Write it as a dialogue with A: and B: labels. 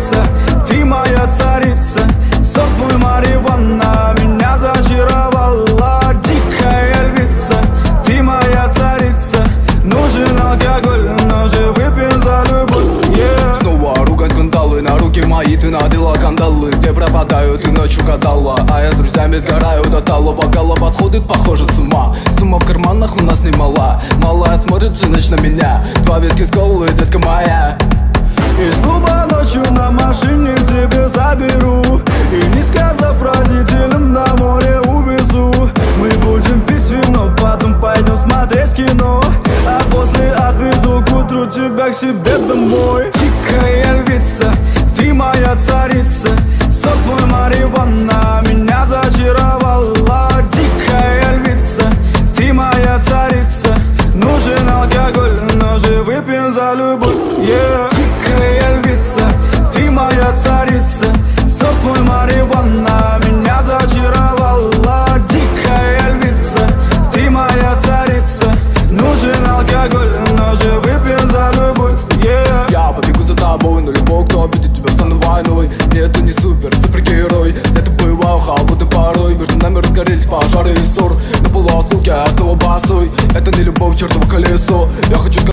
A: львица, ты моя царица. Сок мой марихуана меня зачаровала. Дикая львица, ты моя царица. Нужен алкоголь, но же выпьем за любовь, yeah.
B: Снова ругань, скандалы, на руки мои ты надела кандалы. Где пропадаю, ты ночью гадала, а я с друзьями сгораю до талого. Голова подходит, похоже, с ума. Сумма в карманах у нас немала. Малая смотрит всю ночь на меня. 2 виски с колой, детка моя.
A: Из клуба ночью на машине тебе заберу, и не сказав родителям, на море увезу. Мы будем пить вино, потом пойдем смотреть кино, а после отвезу к утру тебя к себе домой. Дикая львица, ты моя царица. Сок мой марихуана меня зачаровала. Дикая львица, ты моя царица. Нужен алкоголь, но же выпьем за любовь, yeah. Дикая львица, ты моя царица. Сок мой марихуана меня зачаровала. Дикая львица, ты моя царица. Нужен алкоголь, но же выпьем за любовь, yeah.
B: Я побегу за тобой, но любой, кто обидит тебя, стану войной. Нет, ты не супергерой. Это боевая холода порой. Между нами разгорелись пожары и ссор. На полуосколке я снова босой. Это не любовь, чертово колесо. Я хочу